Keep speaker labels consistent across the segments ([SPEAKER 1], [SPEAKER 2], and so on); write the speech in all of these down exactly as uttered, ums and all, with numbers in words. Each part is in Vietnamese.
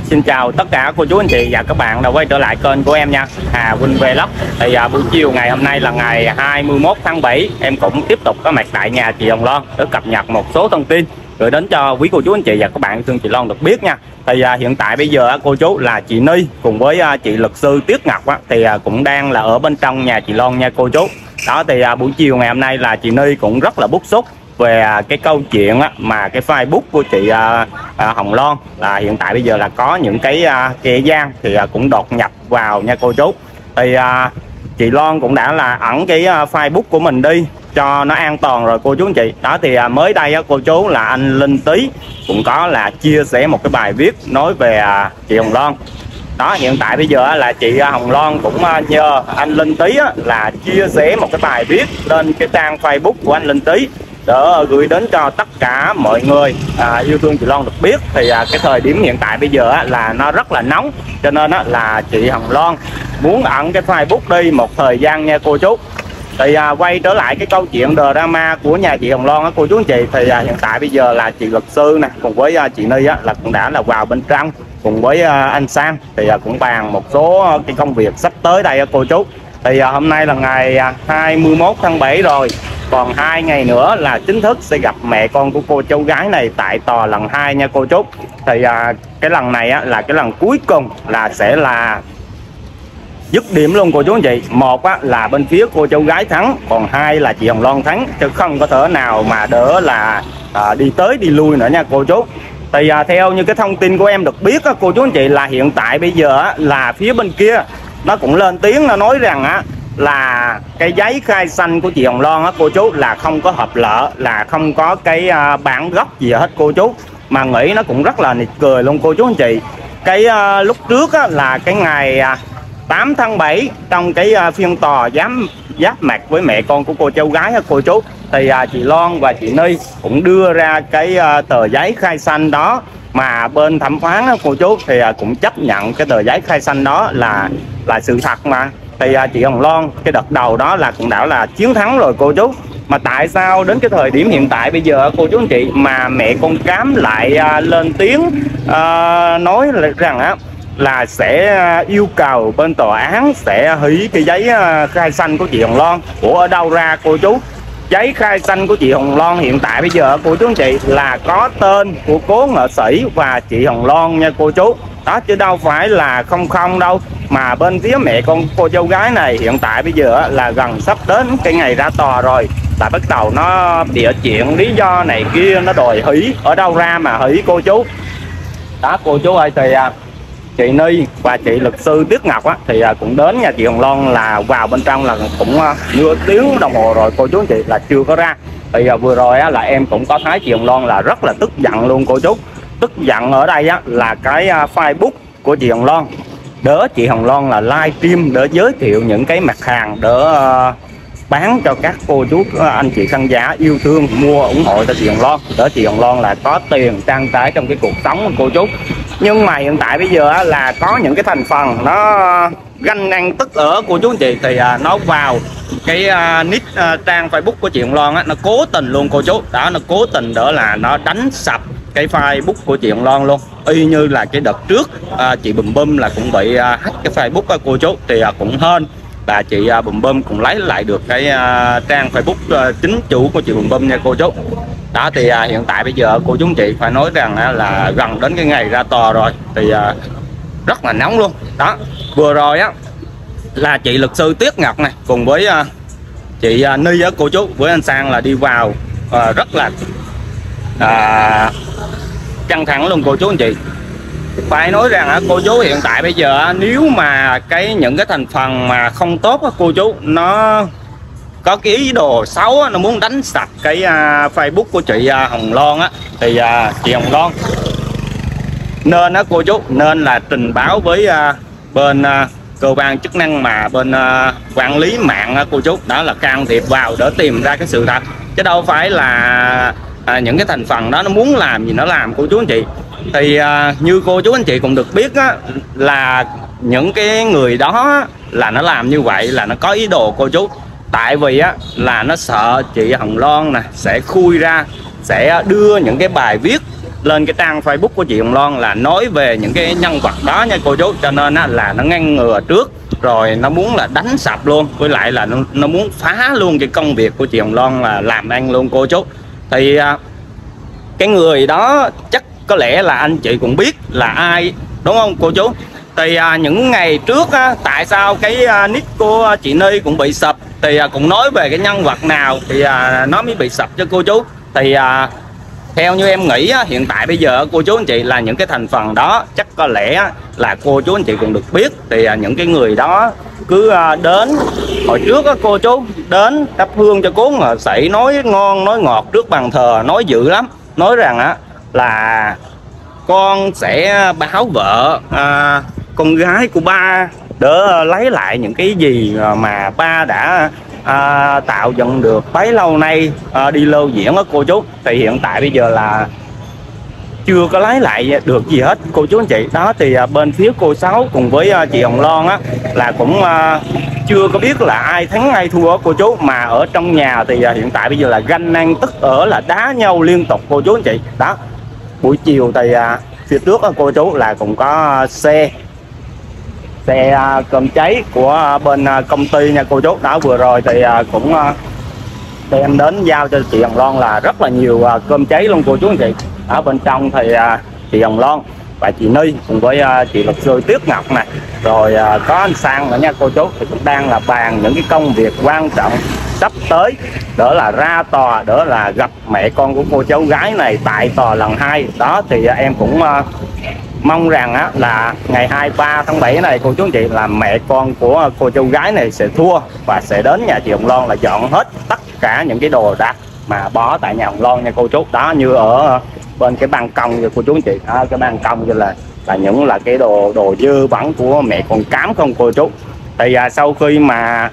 [SPEAKER 1] Xin chào tất cả cô chú anh chị và các bạn đã quay trở lại kênh của em nha, Hà Vinh Vlog. Thì à, buổi chiều ngày hôm nay là ngày hai mươi mốt tháng bảy, em cũng tiếp tục có mặt tại nhà chị Hồng Loan để cập nhật một số thông tin gửi đến cho quý cô chú anh chị và các bạn thương chị Loan được biết nha. Thì à, hiện tại bây giờ cô chú là chị Ni cùng với à, chị luật sư Tuyết Ngọc á, thì à, cũng đang là ở bên trong nhà chị Loan nha cô chú. Đó thì à, buổi chiều ngày hôm nay là chị Ni cũng rất là bức xúc về cái câu chuyện á, mà cái Facebook của chị à, à, Hồng Loan là hiện tại bây giờ là có những cái à, kẻ gian thì à, cũng đột nhập vào nha cô chú. Thì à, chị Loan cũng đã là ẩn cái à, Facebook của mình đi cho nó an toàn rồi cô chú anh chị. Đó thì à, mới đây á, cô chú là anh Linh Tý cũng có là chia sẻ một cái bài viết nói về à, chị Hồng Loan. Đó hiện tại bây giờ là chị Hồng Loan cũng nhờ anh Linh Tý là chia sẻ một cái bài viết lên cái trang Facebook của anh Linh Tý để gửi đến cho tất cả mọi người à, yêu thương chị Loan được biết. Thì à, cái thời điểm hiện tại bây giờ á, là nó rất là nóng, cho nên á, là chị Hồng Loan muốn ẩn cái Facebook đi một thời gian nha cô chú. Thì à, quay trở lại cái câu chuyện drama của nhà chị Hồng Loan á cô chú anh chị, thì à, hiện tại bây giờ là chị luật sư nè cùng với à, chị Ni á, là cũng đã là vào bên trong cùng với à, anh Sam thì à, cũng bàn một số cái công việc sắp tới đây á cô chú. Thì à, hôm nay là ngày à, hai mươi mốt tháng bảy rồi, còn hai ngày nữa là chính thức sẽ gặp mẹ con của cô cháu gái này tại tòa lần hai nha cô chú. Thì à, cái lần này á, là cái lần cuối cùng là sẽ là dứt điểm luôn cô chú anh chị. Một á, là bên phía cô cháu gái thắng, còn hai là chị Hồng Loan thắng, chứ không có thể nào mà đỡ là à, đi tới đi lui nữa nha cô chú. Thì à, theo như cái thông tin của em được biết á, cô chú anh chị, là hiện tại bây giờ á, là phía bên kia nó cũng lên tiếng nó nói rằng á, là cái giấy khai sinh của chị Hồng Loan á cô chú là không có hợp lệ, là không có cái à, bản gốc gì hết cô chú. Mà nghĩ nó cũng rất là nực cười luôn cô chú anh chị. Cái à, lúc trước á, là cái ngày à, tám tháng bảy trong cái uh, phiên tòa giám giáp mặt với mẹ con của cô cháu gái cô chú, thì uh, chị Loan và chị Ni cũng đưa ra cái uh, tờ giấy khai sinh đó, mà bên thẩm phán đó, cô chú thì uh, cũng chấp nhận cái tờ giấy khai sinh đó là là sự thật mà. Thì uh, chị Hồng Loan cái đợt đầu đó là cũng đã là chiến thắng rồi cô chú. Mà tại sao đến cái thời điểm hiện tại bây giờ cô chú anh chị mà mẹ con Cám lại uh, lên tiếng uh, nói rằng á là sẽ yêu cầu bên tòa án sẽ hủy cái giấy khai sinh của chị Hồng Loan? Của ở đâu ra cô chú? Giấy khai sinh của chị Hồng Loan hiện tại bây giờ cô chú anh chị là có tên của cố nghệ sĩ và chị Hồng Loan nha cô chú. Đó chứ đâu phải là không không đâu. Mà bên phía mẹ con cô cháu gái này hiện tại bây giờ là gần sắp đến cái ngày ra tòa rồi, là bắt đầu nó bịa chuyện lý do này kia, nó đòi hủy. Ở đâu ra mà hủy cô chú? Đó cô chú ơi, thì chị Ni và chị luật sư Tuyết Ngọc á, thì cũng đến nhà chị Hồng Loan là vào bên trong là cũng nửa tiếng đồng hồ rồi cô chú anh chị là chưa có ra. Thì vừa rồi á, là em cũng có thấy chị Hồng Loan là rất là tức giận luôn cô chú. Tức giận ở đây á, là cái Facebook của chị Hồng Loan đỡ chị Hồng Loan là live stream để giới thiệu những cái mặt hàng đỡ uh, bán cho các cô chú anh chị khán giả yêu thương mua ủng hộ cho chị Hồng Loan, để chị Hồng Loan là có tiền trang trải trong cái cuộc sống của cô chú. Nhưng mà hiện tại bây giờ là có những cái thành phần nó ganh ăn tức ở cô chú anh chị, thì nó vào cái nick trang Facebook của chị Hồng Loan á, nó cố tình luôn cô chú. Đó, nó cố tình đỡ là nó đánh sập cái Facebook của chị Hồng Loan luôn. Y như là cái đợt trước à, chị Bùm Bum là cũng bị à, hack cái Facebook của cô chú, thì à, cũng hên là chị à, Bùm Bum cũng lấy lại được cái à, trang Facebook à, chính chủ của chị Bùm Bum nha cô chú. Đó thì à, hiện tại bây giờ cô chú anh chị phải nói rằng à, là gần đến cái ngày ra tòa rồi, thì à, rất là nóng luôn. Đó vừa rồi á là chị luật sư Tuyết Ngọc này cùng với à, chị à, Ni á cô chú, với anh Sang là đi vào à, rất là à, căng thẳng luôn cô chú anh chị. Phải nói rằng á cô chú, hiện tại bây giờ nếu mà cái những cái thành phần mà không tốt á cô chú, nó có cái ý đồ xấu á, nó muốn đánh sập cái uh, Facebook của chị uh, Hồng Loan á, thì uh, chị Hồng Loan nên á cô chú nên là trình báo với uh, bên uh, cơ quan chức năng mà bên uh, quản lý mạng á cô chú, đó là can thiệp vào để tìm ra cái sự thật, chứ đâu phải là uh, những cái thành phần đó nó muốn làm gì nó làm cô chú anh chị. Thì à, như cô chú anh chị cũng được biết á, là những cái người đó là nó làm như vậy là nó có ý đồ cô chú. Tại vì á là nó sợ chị Hồng Loan nè sẽ khui ra, sẽ đưa những cái bài viết lên cái trang Facebook của chị Hồng Loan là nói về những cái nhân vật đó nha cô chú, cho nên á, là nó ngăn ngừa trước rồi nó muốn là đánh sập luôn, với lại là nó, nó muốn phá luôn cái công việc của chị Hồng Loan là làm ăn luôn cô chú. Thì à, cái người đó chắc có lẽ là anh chị cũng biết là ai đúng không cô chú. Thì à, những ngày trước á, tại sao cái à, nick của chị Ni cũng bị sập, thì à, cũng nói về cái nhân vật nào thì à, nó mới bị sập cho cô chú. Thì à, theo như em nghĩ á, hiện tại bây giờ cô chú anh chị là những cái thành phần đó chắc có lẽ là cô chú anh chị cũng được biết. Thì à, những cái người đó cứ à, đến hồi trước á, cô chú đến thắp hương cho cố mà sậy, nói ngon nói ngọt trước bàn thờ, nói dữ lắm, nói rằng á là con sẽ báo vợ à, con gái của ba để lấy lại những cái gì mà ba đã à, tạo dựng được bấy lâu nay à, đi lưu diễn đó cô chú. Thì hiện tại bây giờ là chưa có lấy lại được gì hết cô chú anh chị. Đó thì à, bên phía cô Sáu cùng với à, chị Hồng Loan á là cũng à, chưa có biết là ai thắng ai thua cô chú. Mà ở trong nhà thì à, hiện tại bây giờ là ganh ăn tức ở là đá nhau liên tục cô chú anh chị. Đó buổi chiều thì à, phía trước đó, cô chú là cũng có xe xe à, cơm cháy của à, bên à, công ty nha cô chú. Đó vừa rồi thì à, cũng à, đem đến giao cho chị Hồng Loan là rất là nhiều à, cơm cháy luôn cô chú anh chị. Ở bên trong thì à, chị Hồng Loan và chị Ni cùng với à, chị luật sư Tuyết Ngọc này, rồi à, có anh Sang nữa nha cô chú, thì cũng đang là bàn những cái công việc quan trọng sắp tới, đó là ra tòa, đó là gặp mẹ con của cô cháu gái này tại tòa lần hai. Đó thì à, em cũng à, mong rằng á, là ngày hai mươi ba tháng bảy này cô chú anh chị là mẹ con của cô cháu gái này sẽ thua và sẽ đến nhà chị Hồng Loan là dọn hết tất cả những cái đồ đạc mà bỏ tại nhà Hồng Loan nha cô chú. Đó như ở bên cái ban công của cô chú anh chị, à, cái ban công như là là những là cái đồ đồ dơ bẩn của mẹ con Cám không cô chú. Thì à, sau khi mà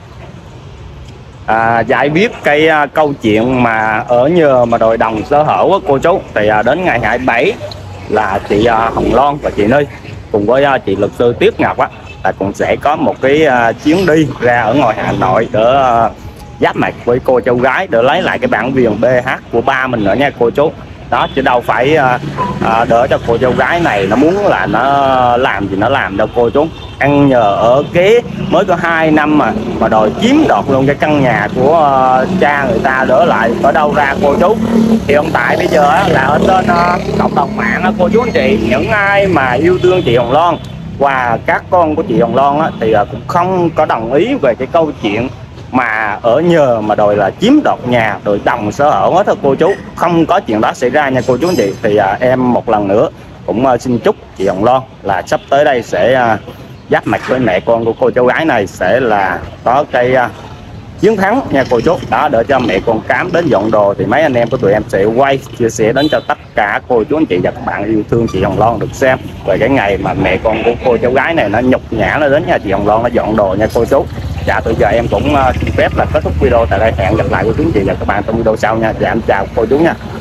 [SPEAKER 1] à, giải biết cái à, câu chuyện mà ở nhờ mà đòi đồng sở hữu á cô chú, thì à, đến ngày hai mươi bảy là chị à, Hồng Loan và chị Ni cùng với à, chị luật sư Tuyết Ngọc á là cũng sẽ có một cái à, chuyến đi ra ở ngoài Hà Nội để à, giáp mặt với cô cháu gái để lấy lại cái bản quyền bê hát của ba mình nữa nha cô chú. Đó chứ đâu phải à, à, đỡ cho cô cháu gái này nó muốn là nó làm gì nó làm đâu cô chú. Ăn nhờ ở kế mới có hai năm mà mà đòi chiếm đoạt luôn cái căn nhà của uh, cha người ta đỡ lại ở đâu ra cô chú. Thì hiện tại bây giờ á, là ở trên uh, cộng đồng mạng á, cô chú anh chị, những ai mà yêu thương chị Hồng Loan và các con của chị Hồng Loan á, thì uh, cũng không có đồng ý về cái câu chuyện mà ở nhờ mà đòi là chiếm đoạt nhà rồi đồng sở hữu hết thôi cô chú. Không có chuyện đó xảy ra nha cô chú anh chị. Thì à, em một lần nữa cũng à, xin chúc chị Hồng Loan là sắp tới đây sẽ à, giáp mặt với mẹ con của cô cháu gái này sẽ là có cái à, chiến thắng nha cô chú. Đó để cho mẹ con Cám đến dọn đồ thì mấy anh em của tụi em sẽ quay chia sẻ đến cho tất cả cô chú anh chị và các bạn yêu thương chị Hồng Loan được xem về cái ngày mà mẹ con của cô cháu gái này nó nhục nhã nó đến nhà chị Hồng Loan nó dọn đồ nha cô chú. Dạ bây giờ em cũng uh, xin phép là kết thúc video tại đây, hẹn gặp lại cô chú anh chị và các bạn trong video sau nha. Dạ em chào cô chú nha.